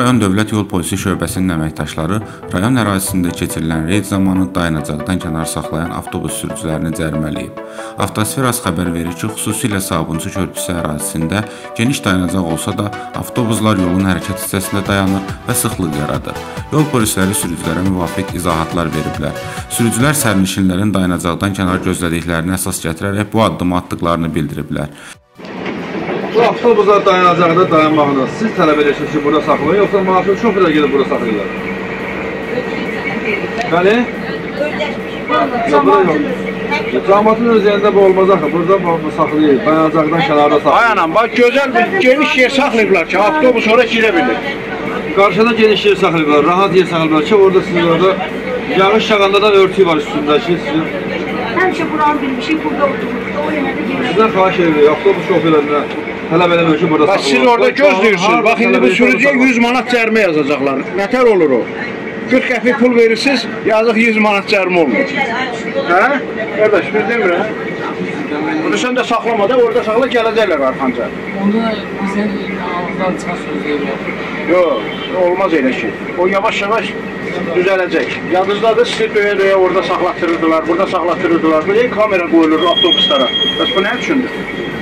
Rayon Dövlət Yol Polisi şöbəsinin əməkdaşları rayon ərazisində keçirilən reyd zamanı dayanacaqdan kənar saxlayan avtobus sürücülərini cərimələyib. Avtosferas xəbər verir ki, xüsusilə Sabunçu körpüsü ərazisində geniş dayanacaq olsa da, avtobuslar yolun hərəkət hissəsində dayanır və sıxlıq yaradır. Yol polisləri sürücülərə müvafiq izahatlar veriblər. Sürücülər sərnişinlərin dayanacaqdan kənar gözlədiklərini əsas gətirərək bu addımı atdıqlarını bildiriblər. Bu avtobuslar dayanacaqda dayanmağını siz tələb edirsiniz ki, burada saxlayın, yoxsa marşrut şoferlər gedib burada saxlayırlar? Bəli? Cəmaatın özəyində bu olmaz axı, burada saxlayır, dayanacaqdan kənarda saxlayır. Aynen, bak gözəl bir geniş yer saxlayıblar ki, avtobus oraya girə bilir. Qarşıda geniş yer saxlayıblar, rahat yer saxlayıblar ki, orada sizin orada yağış yağanda da örtü var üstündəki sizin. Həmişə buranı bilmişik, burada otururuz, o yenə də gelir. Sizdən xahiş edirik, avtobus şoferlərinə tələb eləmək ki, burada saxlayın. Siz orada gözləyirsiniz, bax indi bu sürücüyə 100 manat cərimə yazacaqlar. Nətər olur o? 40 qəpik pul verirsiniz, yazıq 100 manat cərimə olmur. Hə? Qardaş, biz demirəm. Bunu sən də saxlama da, orada saxla, gələcəklər arxanca. Onda bizə ağızdan çıxan söz deyirlər. Yox, olmaz elə şey. O yavaş-yavaş düzələcək. Yadınızdadır, sizi döyə-döyə orada saxlatdırırdılar, burada saxlatdırırdılar. Buraya kamera qoyulur avtobuslara. Bəs bu nə üçündür?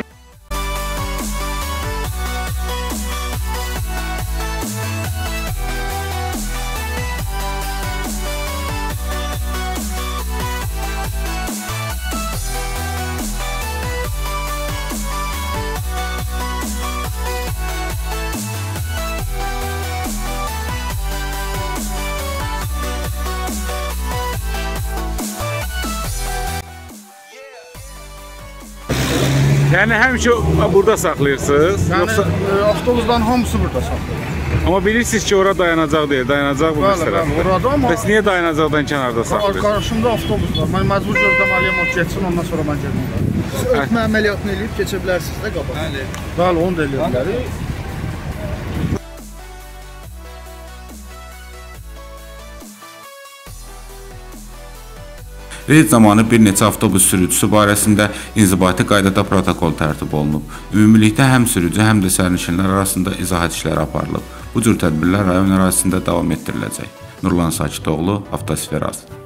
Yəni həmişə burada saxlayırsınız? Yəni yoxsa avtobusların hamısı burada saxlayır. Amma bilirsiniz ki, ora dayanacaq deyil, dayanacaq bu məsələ. Bəli, orada amma bəs niyə dayanacaqdan kənarda saxlayırsınız? Qarşımda avtobus var. Mən məcbur gözləməliyəm, o keçsin, ondan sonra mən gəlməyəm. Ötmə əməliyyatını eləyib keçə bilərsiniz də qabaq. Bəli, onu da eləyə bilərik. Reyd zamanı bir neçə avtobus sürücüsü barəsində inzibati qaydada protokol tərtib olunub. Ümumilikdə həm sürücü, həm də sərnişinlər arasında izahat işləri aparılıb. Bu cür tədbirlər rayon ərazisində davam etdiriləcək. Nurlan Sakitoğlu, Avtosferas.